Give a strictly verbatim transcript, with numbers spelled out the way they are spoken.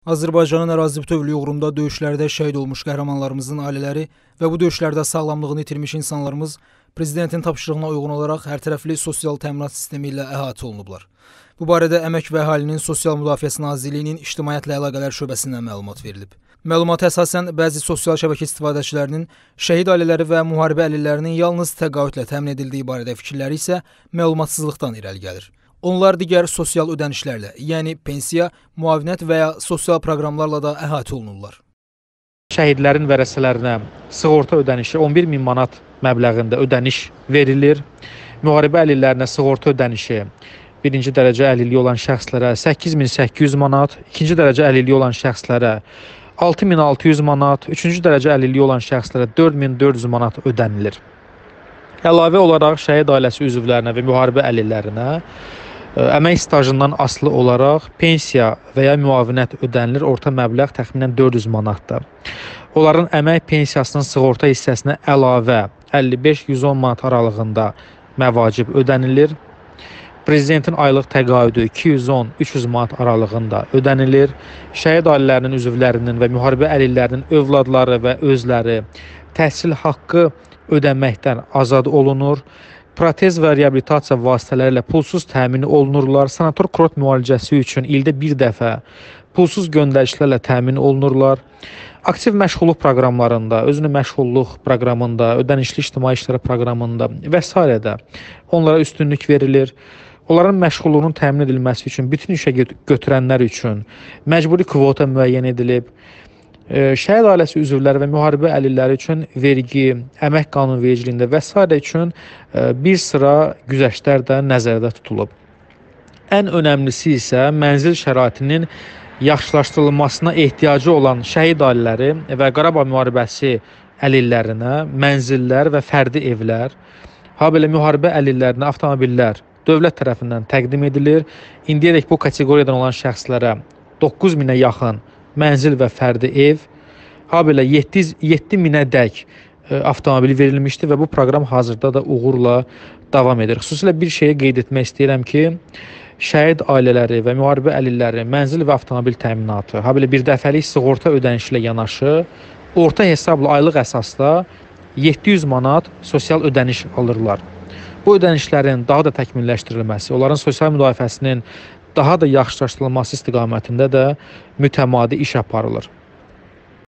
Azərbaycanın ərazi bütövlüyü uğrunda döyüşlərdə şəhid olmuş qəhrəmanlarımızın ailələri və bu döyüşlərdə sağlamlığını itirmiş insanlarımız Prezidentin tapşırığına uyğun olaraq hərtərəfli sosial təminat sistemi ilə əhatə olunublar. Bu barədə Əmək və Əhalinin Sosial Müdafiəsi Nazirliyinin İctimaiyyətlə Əlaqələr şöbəsindən məlumat verilib. Məlumata əsasən bəzi sosial şəbəkə istifadəçilərinin şəhid ailələri və müharibə əlillərinin yalnız təqaüdlə təmin edildiyi barədə fikirləri isə məlumatsızlıqdan irəli gəlir. Onlar digər sosial ödənişlərlə, yəni pensiya, müavinət və ya sosial proqramlarla da əhatə olunurlar. Şəhidlərin vərəsələrinə sığorta ödənişi on bir min manat məbləğində ödəniş verilir. Müharibə əlillərinə sığorta ödənişi birinci dərəcə əlilliyi olan şəxslərə səkkiz min səkkiz yüz manat, ikinci dərəcə əlilliyi olan şəxslərə altı min altı yüz manat, üçüncü dərəcə əlilliyi olan şəxslərə dörd min dörd yüz manat ödənilir. Əlavə olaraq şəhid ailəsi üzvlərinə və müharibə əlillərinə əmək stajından asılı olaraq pensiya və ya müavinət ödənilir. Orta məbləğ təxminən dörd yüz manatdır. Onların əmək pensiyasının sığorta hissəsinə əlavə əlli beş yüz on manat aralığında məvacib ödənilir. Prezidentin aylıq təqaüdü iki yüz on üç yüz manat aralığında ödənilir. Şəhid ailələrinin üzvlərinin və müharibə əlillərinin övladları və özləri təhsil haqqı ödənməkdən azad olunur. Protez və reabilitasiya vasitələri ilə pulsuz təmin olunurlar. Sanator kurort müalicəsi üçün ildə bir dəfə pulsuz göndərişlərlə təmin olunurlar. Aktiv məşğulluq proqramlarında, özünün məşğulluq proqramında, ödənişli ictimai işləri proqramında və s. də onlara üstünlük verilir. Onların məşğulluğunun təmin edilməsi üçün bütün işə götürənlər üçün məcburi kvota müəyyən edilib. Şəhid ailəsi üzvləri və müharibə əlilləri üçün vergi, əmək qanunvericiliyində və s. üçün bir sıra güzəştlər də nəzərdə tutulub. Ən önəmlisi isə mənzil şəraitinin yaxşılaşdırılmasına ehtiyacı olan şəhid ailələri və Qarabağ müharibəsi əlillərinə mənzillər və fərdi evlər, habelə müharibə əlillərinə avtomobillər dövlət tərəfindən təqdim edilir. İndiyədək bu kateqoriyadan olan şəxslərə doqquz minə yaxın mənzil və fərdi ev, habelə yeddi minədək avtomobil verilmişdi və bu proqram hazırda da uğurla davam edir. Xüsusilə bir şeyi qeyd etmək istəyirəm ki, şəhid ailələri və müharibə əlilləri mənzil və avtomobil təminatı, habelə bir dəfəlik sığorta ödənişi ilə yanaşı, orta hesabla aylıq əsasda yeddi yüz manat sosial ödəniş alırlar. Bu ödənişlərin daha da təkmilləşdirilməsi, onların sosial müdafiəsinin daha da yaxşılaşdırılması istiqamətində də mütəmadi iş aparılır.